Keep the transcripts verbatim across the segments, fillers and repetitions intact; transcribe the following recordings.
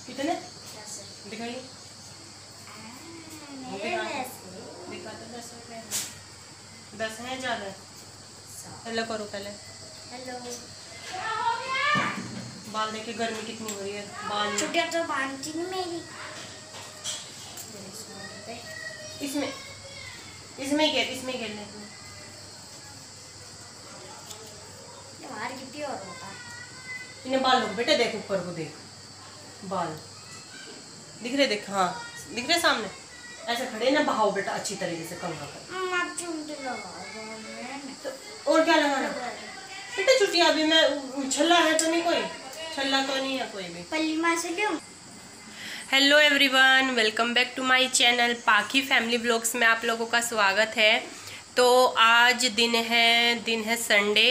कितने दिखाइए? दिखा तो दस रुपए दस है ज़्यादा। हेलो करो पहले। हेलो। बाल देखे गर्मी कितनी हो रही है। बाल छुट्टियां तो बांधती नहीं मेरी। इसमें इसमें ही इसमें खेल ले। बाहर कितनी और होता है। इन्हें बाल लो बेटे, देख ऊपर को, देख बाल दिख रहे, देख हाँ दिख रहे सामने। ऐसे खड़े ना बहाओ बेटा अच्छी तरीके से कंघा कर। तो और क्या लगाना बेटा? चुटिया अभी मैं छल्ला है तो नहीं, कोई छल्ला तो नहीं है कोई भी। पल्ली माँ से क्यों? Hello everyone, welcome back to my channel Pakhi family blogs में आप लोगों का स्वागत है। तो आज दिन है दिन है संडे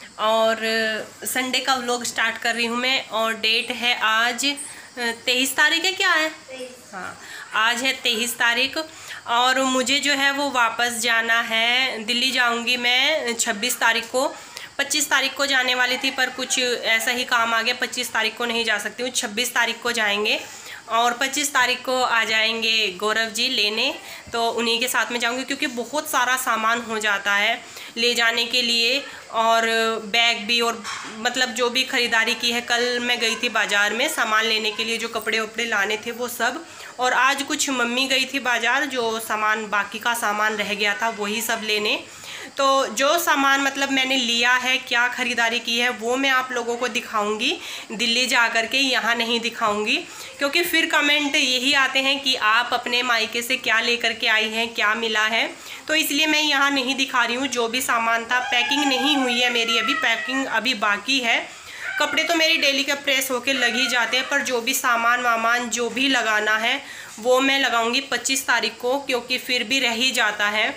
और संडे का व्लॉग स्टार्ट कर रही हूँ मैं। और डेट है आज तेईस तारीख है, क्या है? हाँ आज है तेईस तारीख। और मुझे जो है वो वापस जाना है, दिल्ली जाऊँगी मैं छब्बीस तारीख को। पच्चीस तारीख को जाने वाली थी पर कुछ ऐसा ही काम आ गया, पच्चीस तारीख को नहीं जा सकती हूँ, छब्बीस तारीख को जाएंगे। और पच्चीस तारीख को आ जाएंगे गौरव जी लेने, तो उन्हीं के साथ में जाऊंगी क्योंकि बहुत सारा सामान हो जाता है ले जाने के लिए। और बैग भी और मतलब जो भी ख़रीदारी की है, कल मैं गई थी बाज़ार में सामान लेने के लिए, जो कपड़े वपड़े लाने थे वो सब। और आज कुछ मम्मी गई थी बाज़ार, जो सामान बाकी का सामान रह गया था वही सब लेने। तो जो सामान मतलब मैंने लिया है, क्या ख़रीदारी की है, वो मैं आप लोगों को दिखाऊंगी दिल्ली जा कर के, यहाँ नहीं दिखाऊंगी क्योंकि फिर कमेंट यही आते हैं कि आप अपने मायके से क्या लेकर के आई हैं, क्या मिला है। तो इसलिए मैं यहाँ नहीं दिखा रही हूँ। जो भी सामान था, पैकिंग नहीं हुई है मेरी, अभी पैकिंग अभी बाकी है। कपड़े तो मेरी डेली का प्रेस होके लग ही जाते हैं, पर जो भी सामान वामान जो भी लगाना है वो मैं लगाऊंगी पच्चीस तारीख को, क्योंकि फिर भी रह ही जाता है।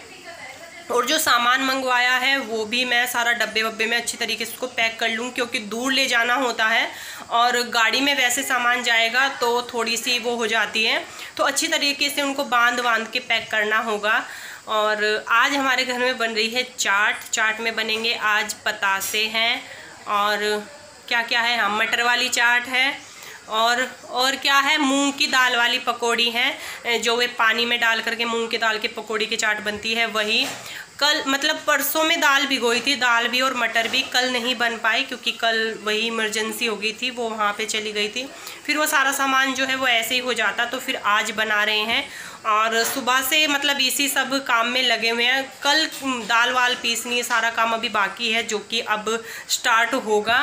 और जो सामान मंगवाया है वो भी मैं सारा डब्बे वब्बे में अच्छी तरीके से उसको पैक कर लूँ, क्योंकि दूर ले जाना होता है और गाड़ी में वैसे सामान जाएगा तो थोड़ी सी वो हो जाती है, तो अच्छी तरीके से उनको बांध बांध के पैक करना होगा। और आज हमारे घर में बन रही है चाट। चाट में बनेंगे आज पतासे हैं और क्या क्या है, हाँ मटर वाली चाट है और और क्या है, मूंग की दाल वाली पकौड़ी हैं, जो वे पानी में डाल करके मूंग की दाल की पकौड़ी की चाट बनती है वही। कल मतलब परसों में दाल भिगोई थी, दाल भी और मटर भी। कल नहीं बन पाई क्योंकि कल वही इमरजेंसी हो गई थी, वो वहाँ पे चली गई थी, फिर वो सारा सामान जो है वो ऐसे ही हो जाता। तो फिर आज बना रहे हैं और सुबह से मतलब इसी सब काम में लगे हुए हैं। कल दाल वाल पीसनी, सारा काम अभी बाकी है जो कि अब स्टार्ट होगा।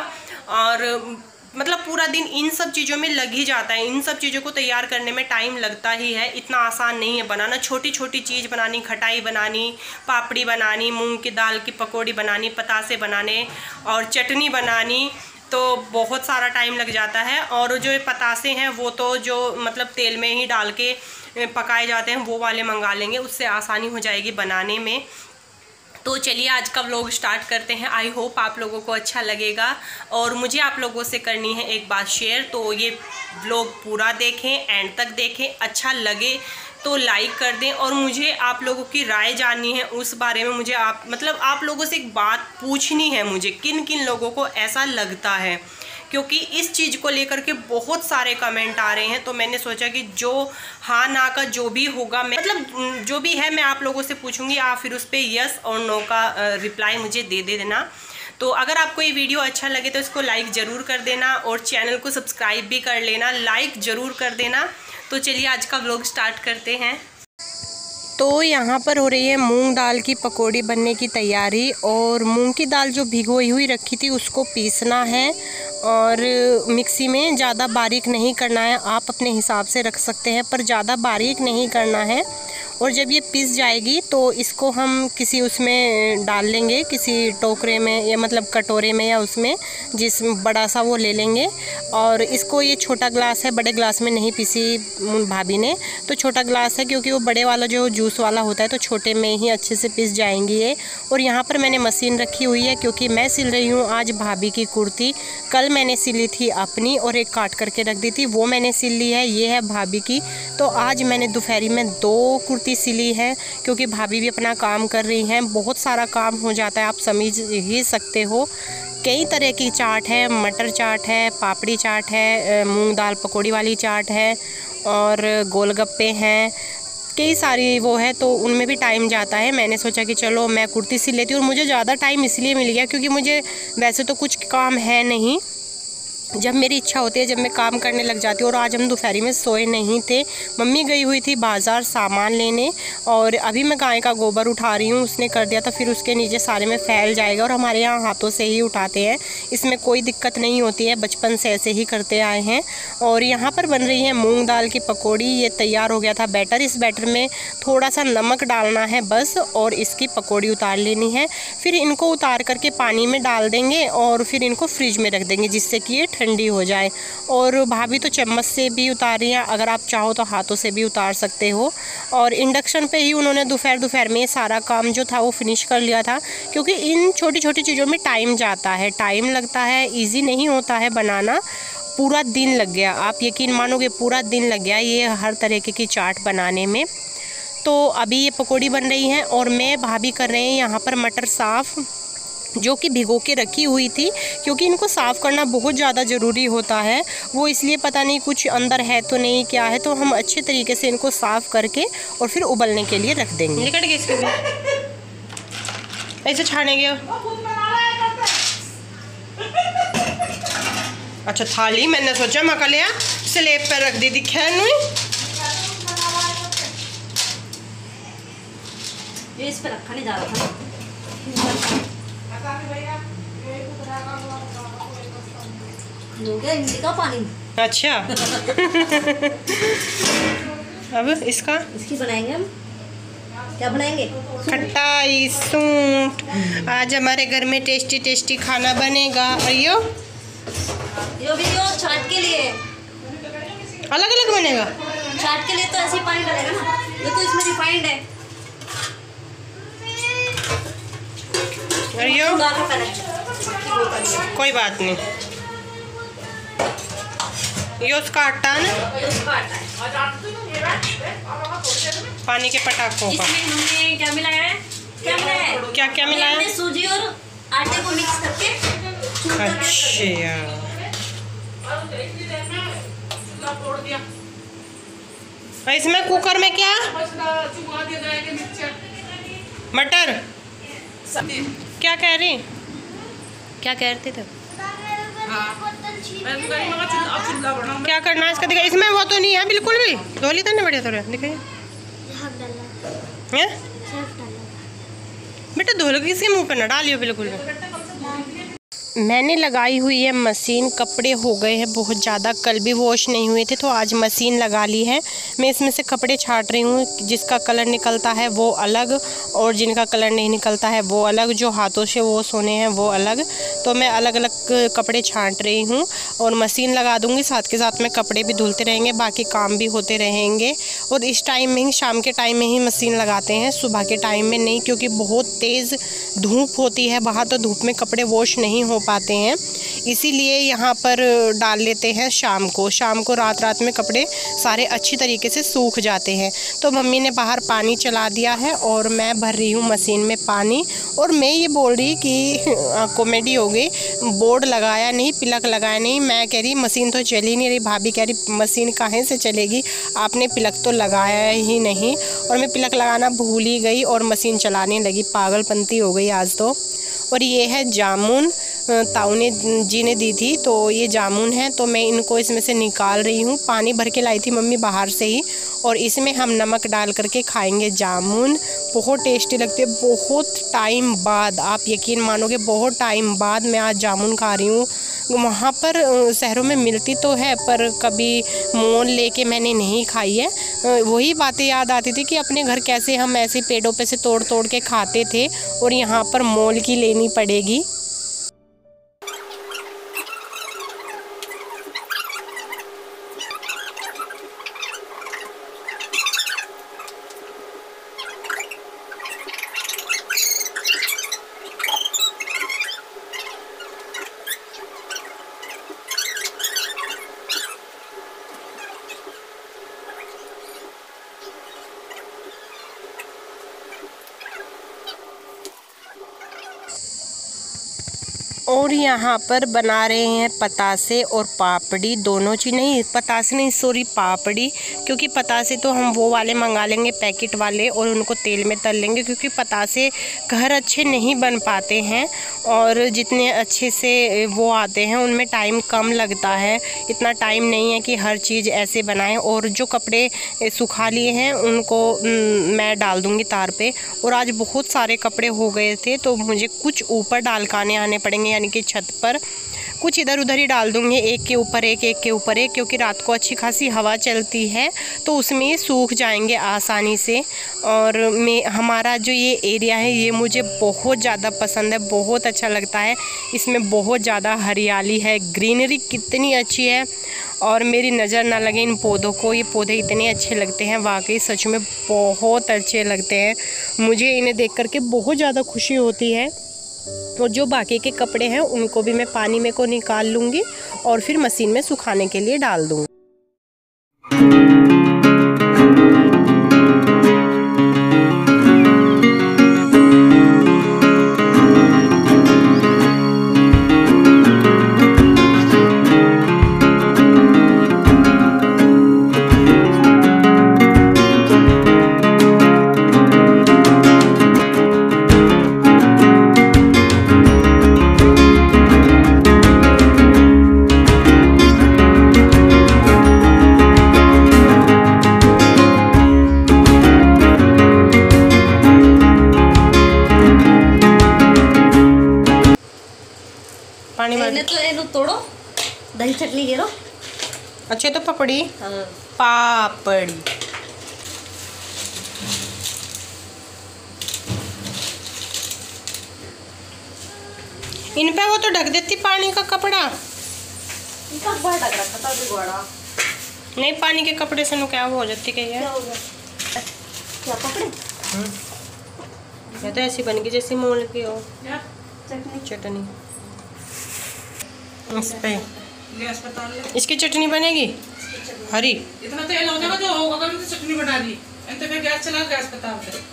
और मतलब पूरा दिन इन सब चीज़ों में लग ही जाता है। इन सब चीज़ों को तैयार करने में टाइम लगता ही है, इतना आसान नहीं है बनाना। छोटी छोटी चीज़ बनानी, खटाई बनानी, पापड़ी बनानी, मूंग की दाल की पकौड़ी बनानी, पतासे बनाने और चटनी बनानी, तो बहुत सारा टाइम लग जाता है। और जो पतासे हैं वो तो जो मतलब तेल में ही डाल के पकाए जाते हैं वो वाले मंगा लेंगे, उससे आसानी हो जाएगी बनाने में। तो चलिए आज का व्लॉग स्टार्ट करते हैं। आई होप आप लोगों को अच्छा लगेगा और मुझे आप लोगों से करनी है एक बात शेयर, तो ये व्लॉग पूरा देखें, एंड तक देखें, अच्छा लगे तो लाइक कर दें। और मुझे आप लोगों की राय जाननी है उस बारे में, मुझे आप मतलब आप लोगों से एक बात पूछनी है, मुझे किन किन लोगों को ऐसा लगता है, क्योंकि इस चीज़ को लेकर के बहुत सारे कमेंट आ रहे हैं। तो मैंने सोचा कि जो हाँ ना का जो भी होगा, मैं मतलब जो भी है मैं आप लोगों से पूछूंगी, आप फिर उस पर यस और नो का रिप्लाई मुझे दे दे देना। तो अगर आपको ये वीडियो अच्छा लगे तो इसको लाइक ज़रूर कर देना और चैनल को सब्सक्राइब भी कर लेना, लाइक ज़रूर कर देना। तो चलिए आज का व्लॉग स्टार्ट करते हैं। तो यहाँ पर हो रही है मूंग दाल की पकौड़ी बनने की तैयारी। और मूंग की दाल जो भिगोई हुई रखी थी उसको पीसना है और मिक्सी में, ज़्यादा बारीक नहीं करना है, आप अपने हिसाब से रख सकते हैं पर ज़्यादा बारीक नहीं करना है। और जब ये पिस जाएगी तो इसको हम किसी उसमें डाल लेंगे, किसी टोकरे में या मतलब कटोरे में या उसमें, जिस बड़ा सा वो ले लेंगे। और इसको, ये छोटा ग्लास है, बड़े ग्लास में नहीं पीसी भाभी ने, तो छोटा ग्लास है क्योंकि वो बड़े वाला जो जूस वाला होता है तो छोटे में ही अच्छे से पिस जाएंगी ये। और यहाँ पर मैंने मशीन रखी हुई है क्योंकि मैं सिल रही हूँ आज भाभी की कुर्ती। कल मैंने सिली थी अपनी और एक काट करके रख दी थी, वो मैंने सिल ली है, ये है भाभी की। तो आज मैंने दोपहरी में दो कुर्ती सिली है क्योंकि भाभी भी अपना काम कर रही हैं, बहुत सारा काम हो जाता है, आप समझ ही सकते हो कई तरह की चाट है, मटर चाट है, पापड़ी चाट है, मूंग दाल पकौड़ी वाली चाट है और गोलगप्पे हैं, कई सारी वो है। तो उनमें भी टाइम जाता है। मैंने सोचा कि चलो मैं कुर्ती सिल लेती हूँ, और मुझे ज़्यादा टाइम इसलिए मिल गया क्योंकि मुझे वैसे तो कुछ काम है नहीं। जब मेरी इच्छा होती है जब मैं काम करने लग जाती हूँ। और आज हम दोपहर में सोए नहीं थे, मम्मी गई हुई थी बाज़ार सामान लेने, और अभी मैं गाय का गोबर उठा रही हूँ। उसने कर दिया था, फिर उसके नीचे सारे में फैल जाएगा, और हमारे यहाँ हाथों से ही उठाते हैं, इसमें कोई दिक्कत नहीं होती है, बचपन से ऐसे ही करते आए हैं। और यहाँ पर बन रही है मूँग दाल की पकौड़ी। ये तैयार हो गया था बैटर, इस बैटर में थोड़ा सा नमक डालना है बस, और इसकी पकौड़ी उतार लेनी है। फिर इनको उतार करके पानी में डाल देंगे और फिर इनको फ्रिज में रख देंगे, जिससे कि ये ठंडी हो जाए। और भाभी तो चम्मच से भी उतार रही हैं, अगर आप चाहो तो हाथों से भी उतार सकते हो। और इंडक्शन पे ही उन्होंने दोपहर दोपहर में सारा काम जो था वो फिनिश कर लिया था, क्योंकि इन छोटी छोटी चीज़ों में टाइम जाता है, टाइम लगता है, इजी नहीं होता है बनाना। पूरा दिन लग गया, आप यकीन मानोगे पूरा दिन लग गया ये हर तरीके की चाट बनाने में। तो अभी ये पकौड़ी बन रही हैं और मैं भाभी कर रहे हैं यहाँ पर मटर साफ़, जो कि भिगो के रखी हुई थी, क्योंकि इनको साफ़ करना बहुत ज़्यादा ज़रूरी होता है। वो इसलिए पता नहीं कुछ अंदर है तो नहीं क्या है, तो हम अच्छे तरीके से इनको साफ़ करके और फिर उबलने के लिए रख देंगे। निकट गए इसके भी ऐसे छानेंगे। अच्छा थाली मैंने सोचा मका लिया स्लेब पर रख दी, दिखा नहीं ये इस पे रखा नहीं जा रहा था। का पानी अच्छा अब इसका इसकी बनाएंगे हम। क्या बनाएंगे? खटाई सूंठ। आज हमारे घर में टेस्टी टेस्टी खाना बनेगा। और यो यो भी यो चाट के लिए अलग अलग बनेगा। चाट के लिए तो ऐसे ही पानी डालेगा ना, ये तो इसमें रिफाइंड है। और यो कोई बात नहीं, यो उसका आटा है ना, पानी के पटाखों का। इसमें हमने क्या मिलाया है? क्या मिलाया है? क्या क्या मिलाया है? सूजी और आटे को मिक्स करके। अच्छा इसमें कुकर में क्या मटर क्या कह रही क्या कह रहे थे? क्या करना है इसका दिखाइए। इसमें वो तो नहीं है बिल्कुल भी, धो ली था ना बढ़िया थोड़ा, दिखाइए बेटा, धो लो किसी मुंह पे ना डालियो बिल्कुल भी। मैंने लगाई हुई है मशीन, कपड़े हो गए हैं बहुत ज़्यादा, कल भी वॉश नहीं हुए थे तो आज मशीन लगा ली है। मैं इसमें से कपड़े छांट रही हूँ, जिसका कलर निकलता है वो अलग और जिनका कलर नहीं निकलता है वो अलग, जो हाथों से वॉश होने हैं वो अलग। तो मैं अलग अलग कपड़े छांट रही हूँ और मशीन लगा दूँगी, साथ के साथ में कपड़े भी धुलते रहेंगे, बाकी काम भी होते रहेंगे। और इस टाइम में ही, शाम के टाइम में ही मशीन लगाते हैं, सुबह के टाइम में नहीं, क्योंकि बहुत तेज़ धूप होती है बाहर, तो धूप में कपड़े वॉश नहीं हो पाते हैं, इसीलिए यहाँ पर डाल लेते हैं शाम को। शाम को रात रात में कपड़े सारे अच्छी तरीके से सूख जाते हैं। तो मम्मी ने बाहर पानी चला दिया है और मैं भर रही हूँ मशीन में पानी। और मैं ये बोल रही कि कॉमेडी हो गई, बोर्ड लगाया नहीं, पिलक लगाया नहीं। मैं कह रही मशीन तो चल ही नहीं रही, भाभी कह रही मशीन कहाँ से चलेगी, आपने पिलक तो लगाया ही नहीं। और मैं पिलक लगाना भूल ही गई और मशीन चलाने लगी, पागलपंती हो गई आज तो। और ये है जामुन, ताऊ ने जी ने दी थी, तो ये जामुन है, तो मैं इनको इसमें से निकाल रही हूँ। पानी भर के लाई थी मम्मी बाहर से ही, और इसमें हम नमक डाल करके खाएंगे जामुन। बहुत टेस्टी लगते हैं, बहुत टाइम बाद, आप यकीन मानोगे बहुत टाइम बाद मैं आज जामुन खा रही हूँ। वहाँ पर शहरों में मिलती तो है, पर कभी मोल लेके मैंने नहीं खाई है। वही बातें याद आती थी कि अपने घर कैसे हम ऐसे पेड़ों पे से तोड़ तोड़ के खाते थे, और यहाँ पर मोल की लेनी पड़ेगी। और यहाँ पर बना रहे हैं पतासे और पापड़ी, दोनों चीज़। नहीं पतासे नहीं, सॉरी पापड़ी, क्योंकि पतासे तो हम वो वाले मंगा लेंगे पैकेट वाले और उनको तेल में तल लेंगे, क्योंकि पतासे घर अच्छे नहीं बन पाते हैं और जितने अच्छे से वो आते हैं उनमें टाइम कम लगता है। इतना टाइम नहीं है कि हर चीज़ ऐसे बनाएं। और जो कपड़े सुखा लिए हैं उनको मैं डाल दूँगी तार पे। और आज बहुत सारे कपड़े हो गए थे तो मुझे कुछ ऊपर डालकाने आने पड़ेंगे, यानी कि छत पर। कुछ इधर उधर ही डाल दूँगी, एक के ऊपर एक, एक के ऊपर एक, क्योंकि रात को अच्छी खासी हवा चलती है तो उसमें ये सूख जाएंगे आसानी से। और मैं हमारा जो ये एरिया है ये मुझे बहुत ज़्यादा पसंद है, बहुत अच्छा लगता है। इसमें बहुत ज़्यादा हरियाली है, ग्रीनरी कितनी अच्छी है और मेरी नज़र ना लगे इन पौधों को। ये पौधे इतने अच्छे लगते हैं, वाकई सच में बहुत अच्छे लगते हैं। मुझे इन्हें देख करके बहुत ज़्यादा खुशी होती है। और जो बाकी के कपड़े हैं उनको भी मैं पानी में को निकाल लूँगी और फिर मशीन में सुखाने के लिए डाल दूँगी। पानी मैंने तो एनु तोड़ो, दही चटनी घेरो। अच्छे तो पपड़ी, हाँ। पापड़ी। इन पे वो तो ढक देती पानी का कपड़ा। इनका बड़ा ढक रखा था भी बड़ा। नहीं पानी के कपड़े से नु क्या वो हो जाती क्या है? क्या हो गया? क्या पकड़े? ये तो ऐसी बन गई जैसे मोल की हो चटनी चटनी। इस पे गैस पर डाल ले। इसकी चटनी बनेगी हरी। इतना तेल हो जाएगा जो होगा कभी तो चटनी बना दी। इनते पे गैस चला, गैस पर डाल दे।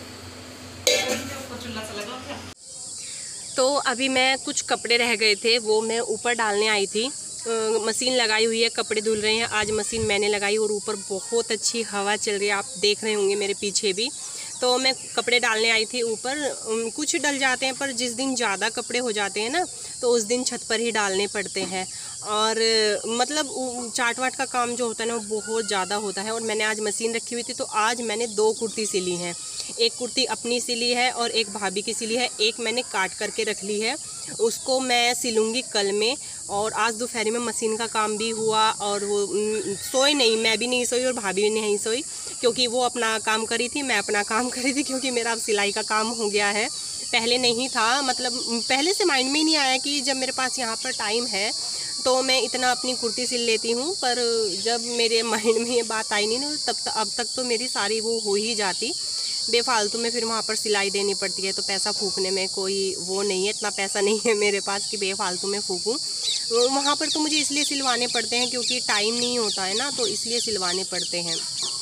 चूल्हा से लगा क्या? तो अभी मैं कुछ कपड़े रह गए थे वो मैं ऊपर डालने आई थी। आ, मशीन लगाई हुई है, कपड़े धुल रहे हैं। आज मशीन मैंने लगाई और ऊपर बहुत अच्छी हवा चल रही है, आप देख रहे होंगे मेरे पीछे भी। तो मैं कपड़े डालने आई थी ऊपर। कुछ डल जाते हैं पर जिस दिन ज़्यादा कपड़े हो जाते हैं ना तो उस दिन छत पर ही डालने पड़ते हैं। और मतलब चाट वाट का काम जो होता है ना वो बहुत ज़्यादा होता है। और मैंने आज मशीन रखी हुई थी तो आज मैंने दो कुर्ती सिली हैं। एक कुर्ती अपनी सिली है और एक भाभी की सिली है। एक मैंने काट करके रख ली है, उसको मैं सिलूँगी कल में। और आज दोपहर में मशीन का काम भी हुआ और वो सोई नहीं, मैं भी नहीं सोई और भाभी भी नहीं सोई, क्योंकि वो अपना काम करी थी, मैं अपना काम करी थी। क्योंकि मेरा अब सिलाई का काम हो गया है, पहले नहीं था। मतलब पहले से माइंड में ही नहीं आया कि जब मेरे पास यहाँ पर टाइम है तो मैं इतना अपनी कुर्ती सिल लेती हूँ। पर जब मेरे माइंड में ये बात आई नहीं ना तब तक अब तक तो मेरी सारी वो हो ही जाती। बेफालतू में फिर वहाँ पर सिलाई देनी पड़ती है तो पैसा फूकने में कोई वो नहीं है, इतना पैसा नहीं है मेरे पास कि बेफालतू में फूकूँ। वहाँ पर तो मुझे इसलिए सिलवाने पड़ते हैं क्योंकि टाइम नहीं होता है ना, तो इसलिए सिलवाने पड़ते हैं।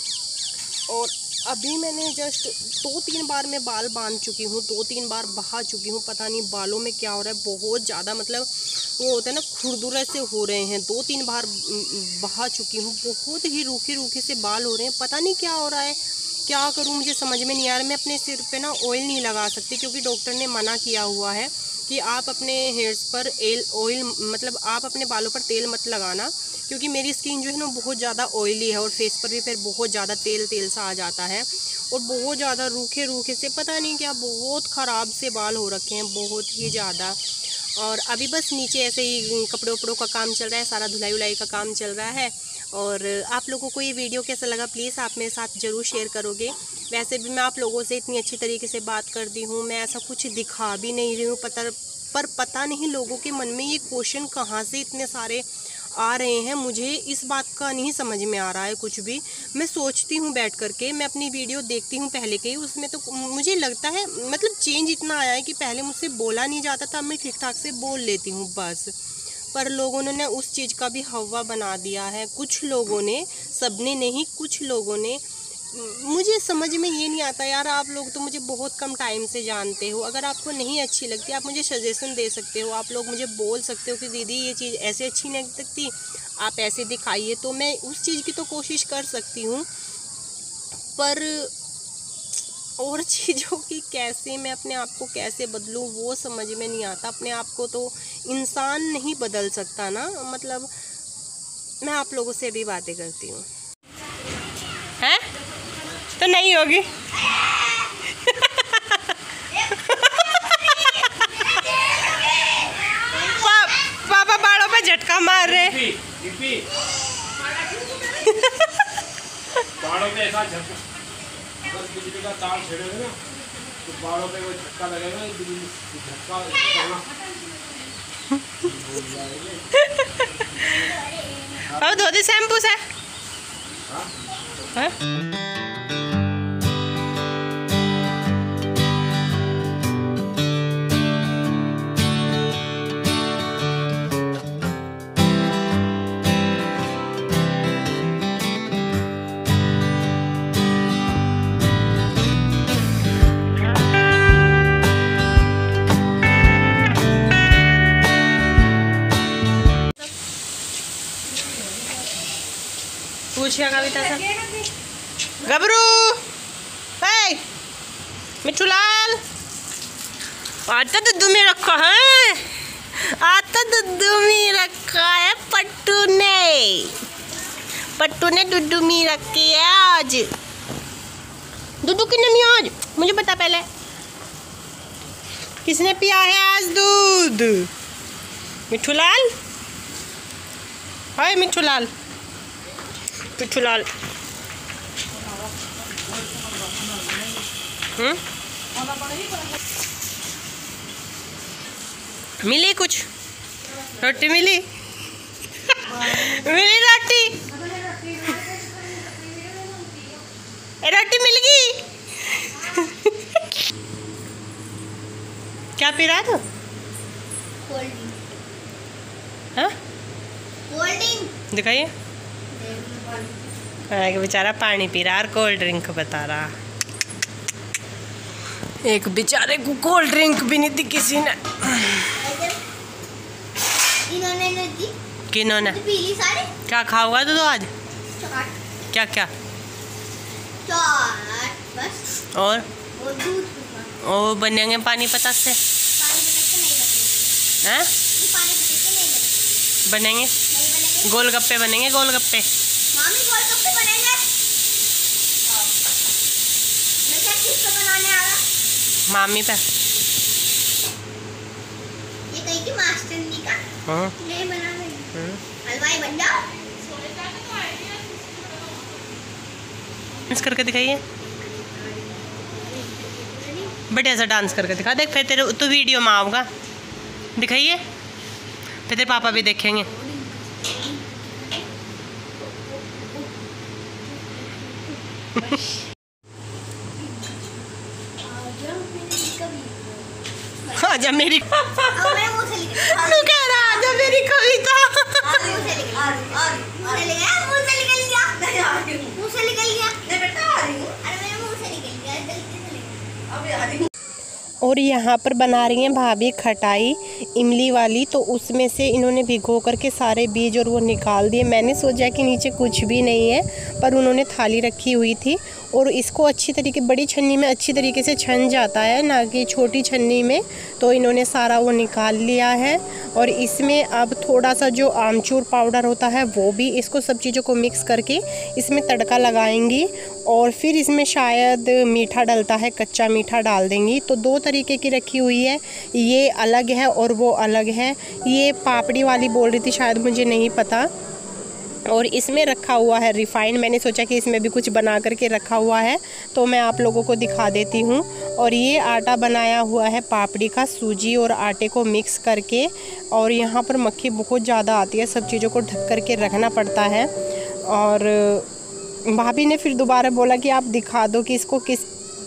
और अभी मैंने जस्ट दो तीन बार मैं बाल बांध चुकी हूँ, दो तीन बार बहा चुकी हूँ। पता नहीं बालों में क्या हो रहा है, बहुत ज़्यादा मतलब वो होता है ना खुरदुरे से हो रहे हैं। दो तीन बार बहा चुकी हूँ, बहुत ही रूखे रूखे से बाल हो रहे हैं। पता नहीं क्या हो रहा है, क्या करूँ मुझे समझ में नहीं आ रहा। मैं अपने सिर पे ना ऑयल नहीं लगा सकती क्योंकि डॉक्टर ने मना किया हुआ है कि आप अपने हेयर्स पर एल ऑयल मतलब आप अपने बालों पर तेल मत लगाना, क्योंकि मेरी स्किन जो है ना बहुत ज़्यादा ऑयली है और फेस पर भी फिर बहुत ज़्यादा तेल तेल सा आ जाता है और बहुत ज़्यादा रूखे रूखे से पता नहीं क्या बहुत ख़राब से बाल हो रखे हैं, बहुत ही ज़्यादा। और अभी बस नीचे ऐसे ही कपड़े वपड़ों का काम चल रहा है, सारा धुलाई उलाई का काम चल रहा है। और आप लोगों को ये वीडियो कैसा लगा प्लीज़ आप मेरे साथ ज़रूर शेयर करोगे। वैसे भी मैं आप लोगों से इतनी अच्छी तरीके से बात करती हूँ, मैं ऐसा कुछ दिखा भी नहीं रही हूँ, पता पर पता नहीं लोगों के मन में ये क्वेश्चन कहाँ से इतने सारे आ रहे हैं, मुझे इस बात का नहीं समझ में आ रहा है कुछ भी। मैं सोचती हूँ बैठ करके, मैं अपनी वीडियो देखती हूँ पहले के ही, उसमें तो मुझे लगता है मतलब चेंज इतना आया है कि पहले मुझसे बोला नहीं जाता था, मैं ठीक ठाक से बोल लेती हूँ बस। पर लोगों ने उस चीज़ का भी हवा बना दिया है, कुछ लोगों ने, सबने नहीं, कुछ लोगों ने मुझे समझ में ये नहीं आता यार, आप लोग तो मुझे बहुत कम टाइम से जानते हो, अगर आपको नहीं अच्छी लगती आप मुझे सजेशन दे सकते हो, आप लोग मुझे बोल सकते हो कि दीदी ये चीज़ ऐसे अच्छी नहीं लगती, आप ऐसे दिखाइए, तो मैं उस चीज़ की तो कोशिश कर सकती हूँ, पर और चीज़ों की कैसे मैं अपने आप को कैसे बदलूँ वो समझ में नहीं आता। अपने आप को तो इंसान नहीं बदल सकता ना, मतलब मैं आप लोगों से भी बातें करती हूँ हैं तो नहीं होगी। पा, पापा बालों पे झटका मार रहे हैं। बालों पे ऐसा झटका, अगर बिजली का तार छेड़ोगे ना तो बालों पे वो झटका लगेगा, झटका करना। अब धोती शैम्पू से हाँ? पूछिए कविता सर गबरू है मिठू लाल आता दूध में रखा है, आता दूध में रखा है पट्टू ने, पट्टू ने दूध में रखी है आज। दूध किसने पिया आज मुझे बता पहले, किसने पिया है आज दूध? मिठू लाल हाय मिठू लाल मिठू लाल हम्म मिली कुछ रोटी मिली मिली रोटी रोटी मिल गई। क्या पी रहा था? हाँ दिखाइए, बेचारा पानी पी रहा और कोल्ड ड्रिंक बता रहा। एक बेचारे को कोल्ड ड्रिंक भी नहीं दी किसी ने। इन्होंने नहीं दी। किन्होंने? पीली सारी। क्या खाओगा तो, तो आज? क्या क्या? चाट बस। और? और दूध। और बनेंगे पानी पता से? पानी पता से नहीं बनेंगे। हैं? पानी पता से नहीं बनेंगे। बनेंगे। नहीं बनेंगे। गोलगप्पे बनेंगे गोलगप्पे। मामी गोलगप्पे बनेंगे। मैं क्या किसको बनाने आ रहा? मामी पे। ये कहीं की मास्टरनी का? हाँ। नहीं बना रही। हलवाई बन जाओ। डांस करके दिखाइए, बढ़िया सा डांस करके दिखा। देख फिर तेरे तो वीडियो में आऊँगा, दिखाइए फिर तेरे पापा भी देखेंगे। आजा मेरी तू कह रहा आजा मेरी कविता। और यहाँ पर बना रही हैं भाभी खटाई इमली वाली, तो उसमें से इन्होंने भिगो करके सारे बीज और वो निकाल दिए। मैंने सोचा कि नीचे कुछ भी नहीं है, पर उन्होंने थाली रखी हुई थी और इसको अच्छी तरीके बड़ी छन्नी में अच्छी तरीके से छन जाता है, ना कि छोटी छन्नी में, तो इन्होंने सारा वो निकाल लिया है। और इसमें अब थोड़ा सा जो आमचूर पाउडर होता है वो भी, इसको सब चीज़ों को मिक्स करके इसमें तड़का लगाएंगी और फिर इसमें शायद मीठा डलता है, कच्चा मीठा डाल देंगी। तो दो तरीके की रखी हुई है, ये अलग है और वो अलग है। ये पापड़ी वाली बोल रही थी शायद, मुझे नहीं पता। और इसमें रखा हुआ है रिफाइंड, मैंने सोचा कि इसमें भी कुछ बना करके रखा हुआ है तो मैं आप लोगों को दिखा देती हूँ। और ये आटा बनाया हुआ है पापड़ी का, सूजी और आटे को मिक्स करके। और यहाँ पर मक्खी बहुत ज़्यादा आती है, सब चीज़ों को ढक करके रखना पड़ता है। और भाभी ने फिर दोबारा बोला कि आप दिखा दो कि इसको किस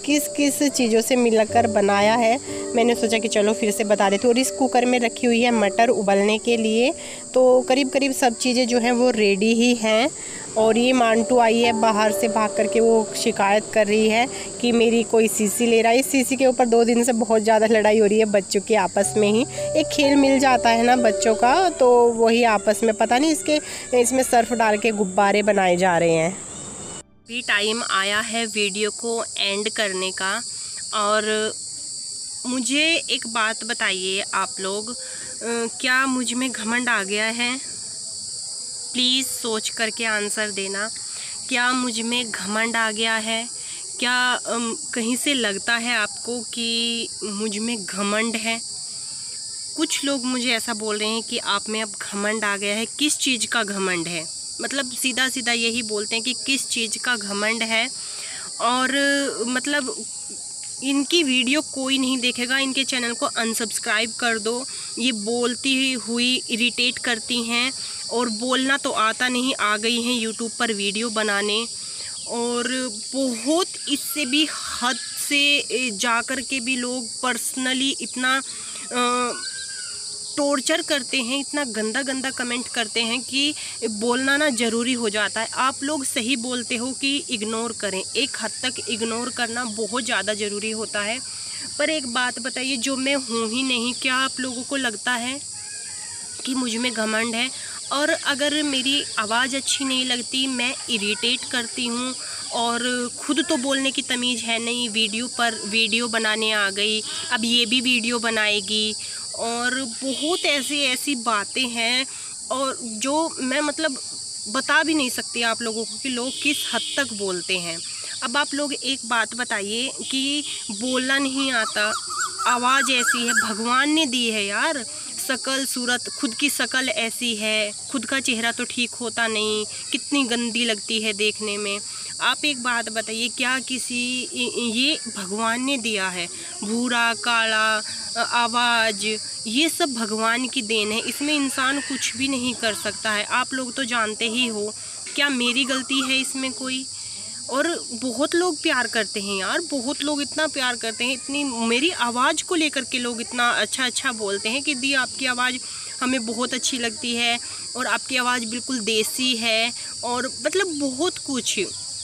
किस किस चीज़ों से मिलकर बनाया है, मैंने सोचा कि चलो फिर से बता देती हूँ। और इस कुकर में रखी हुई है मटर उबलने के लिए। तो करीब करीब सब चीज़ें जो हैं वो रेडी ही हैं। और ये मांटू आई है बाहर से भाग करके, वो शिकायत कर रही है कि मेरी कोई सीसी ले रहा है। इस सीसी के ऊपर दो दिन से बहुत ज़्यादा लड़ाई हो रही है बच्चों की आपस में ही। एक खेल मिल जाता है ना बच्चों का, तो वही आपस में पता नहीं इसके इसमें सर्फ डाल के गुब्बारे बनाए जा रहे हैं। भी टाइम आया है वीडियो को एंड करने का। और मुझे एक बात बताइए आप लोग, क्या मुझ में घमंड आ गया है? प्लीज़ सोच करके आंसर देना। क्या मुझ में घमंड आ गया है? क्या अम, कहीं से लगता है आपको कि मुझ में घमंड है? कुछ लोग मुझे ऐसा बोल रहे हैं कि आप में अब घमंड आ गया है। किस चीज़ का घमंड है? मतलब सीधा सीधा यही बोलते हैं कि किस चीज़ का घमंड है। और मतलब इनकी वीडियो कोई नहीं देखेगा, इनके चैनल को अनसब्सक्राइब कर दो। ये बोलती हुई इरिटेट करती हैं और बोलना तो आता नहीं, आ गई हैं यूट्यूब पर वीडियो बनाने। और बहुत इससे भी हद से जा कर के भी लोग पर्सनली इतना टॉर्चर करते हैं, इतना गंदा गंदा कमेंट करते हैं कि बोलना ना ज़रूरी हो जाता है। आप लोग सही बोलते हो कि इग्नोर करें, एक हद तक इग्नोर करना बहुत ज़्यादा ज़रूरी होता है। पर एक बात बताइए, जो मैं हूँ ही नहीं, क्या आप लोगों को लगता है कि मुझ में घमंड है? और अगर मेरी आवाज़ अच्छी नहीं लगती, मैं इरिटेट करती हूँ और ख़ुद तो बोलने की तमीज़ है नहीं, वीडियो पर वीडियो बनाने आ गई, अब ये भी वीडियो बनाएगी। और बहुत ऐसी ऐसी बातें हैं और जो मैं मतलब बता भी नहीं सकती आप लोगों को कि लोग किस हद तक बोलते हैं। अब आप लोग एक बात बताइए कि बोलना नहीं आता, आवाज़ ऐसी है, भगवान ने दी है यार, शकल सूरत, खुद की शकल ऐसी है, खुद का चेहरा तो ठीक होता नहीं, कितनी गंदी लगती है देखने में। आप एक बात बताइए, क्या किसी ये भगवान ने दिया है, भूरा काला आवाज़, ये सब भगवान की देन है, इसमें इंसान कुछ भी नहीं कर सकता है। आप लोग तो जानते ही हो, क्या मेरी गलती है इसमें कोई? और बहुत लोग प्यार करते हैं यार, बहुत लोग इतना प्यार करते हैं, इतनी मेरी आवाज़ को लेकर के लोग इतना अच्छा अच्छा बोलते हैं कि दी आपकी आवाज़ हमें बहुत अच्छी लगती है और आपकी आवाज़ बिल्कुल देसी है, और मतलब बहुत कुछ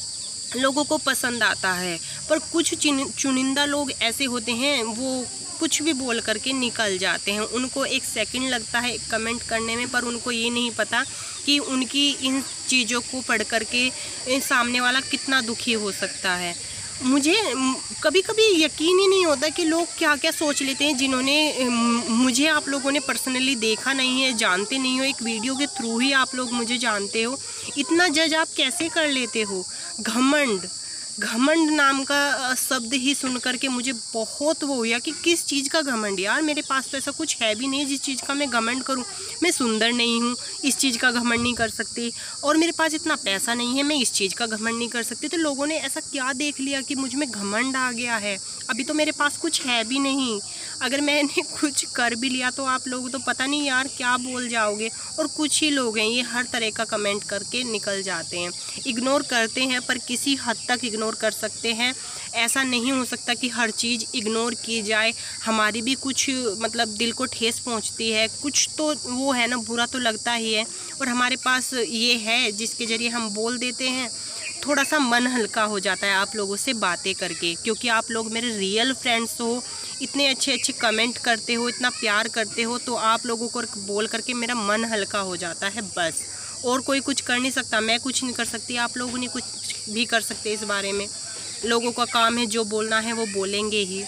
लोगों को पसंद आता है। पर कुछ चुनिंदा लोग ऐसे होते हैं, वो कुछ भी बोल करके निकल जाते हैं। उनको एक सेकंड लगता है कमेंट करने में, पर उनको ये नहीं पता कि उनकी इन चीज़ों को पढ़ करके सामने वाला कितना दुखी हो सकता है। मुझे कभी कभी यकीन ही नहीं होता कि लोग क्या क्या सोच लेते हैं, जिन्होंने मुझे आप लोगों ने पर्सनली देखा नहीं है, जानते नहीं हो, एक वीडियो के थ्रू ही आप लोग मुझे जानते हो, इतना जज आप कैसे कर लेते हो? घमंड, घमंड नाम का शब्द ही सुन कर के मुझे बहुत वो हुआ कि किस चीज़ का घमंड यार, मेरे पास तो ऐसा कुछ है भी नहीं जिस चीज़ का मैं घमंड करूं। मैं सुंदर नहीं हूं, इस चीज़ का घमंड नहीं कर सकती, और मेरे पास इतना पैसा नहीं है, मैं इस चीज़ का घमंड नहीं कर सकती। तो लोगों ने ऐसा क्या देख लिया कि मुझ में घमंड आ गया है? अभी तो मेरे पास कुछ है भी नहीं, अगर मैंने कुछ कर भी लिया तो आप लोग तो पता नहीं यार क्या बोल जाओगे। और कुछ ही लोग हैं ये हर तरह का कमेंट करके निकल जाते हैं, इग्नोर करते हैं, पर किसी हद तक इग्नोर कर सकते हैं। ऐसा नहीं हो सकता कि हर चीज़ इग्नोर की जाए, हमारी भी कुछ मतलब दिल को ठेस पहुंचती है, कुछ तो वो है ना, बुरा तो लगता ही है। और हमारे पास ये है जिसके ज़रिए हम बोल देते हैं, थोड़ा सा मन हल्का हो जाता है आप लोगों से बातें करके, क्योंकि आप लोग मेरे रियल फ्रेंड्स हो, इतने अच्छे अच्छे कमेंट करते हो, इतना प्यार करते हो, तो आप लोगों को बोल करके मेरा मन हल्का हो जाता है बस। और कोई कुछ कर नहीं सकता, मैं कुछ नहीं कर सकती, आप लोग नहीं कुछ भी कर सकते इस बारे में। लोगों का काम है, जो बोलना है वो बोलेंगे ही।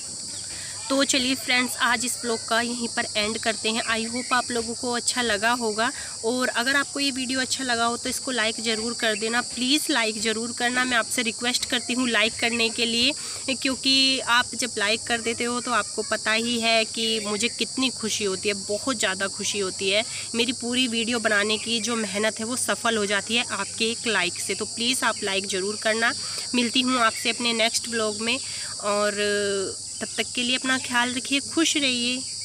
तो चलिए फ्रेंड्स, आज इस ब्लॉग का यहीं पर एंड करते हैं। आई होप आप लोगों को अच्छा लगा होगा, और अगर आपको ये वीडियो अच्छा लगा हो तो इसको लाइक ज़रूर कर देना, प्लीज़ लाइक ज़रूर करना। मैं आपसे रिक्वेस्ट करती हूँ लाइक करने के लिए, क्योंकि आप जब लाइक कर देते हो तो आपको पता ही है कि मुझे कितनी खुशी होती है, बहुत ज़्यादा खुशी होती है। मेरी पूरी वीडियो बनाने की जो मेहनत है वो सफल हो जाती है आपके एक लाइक से। तो प्लीज़ आप लाइक ज़रूर करना। मिलती हूँ आपसे अपने नेक्स्ट ब्लॉग में, और तब तक के लिए अपना ख्याल रखिए, खुश रहिए।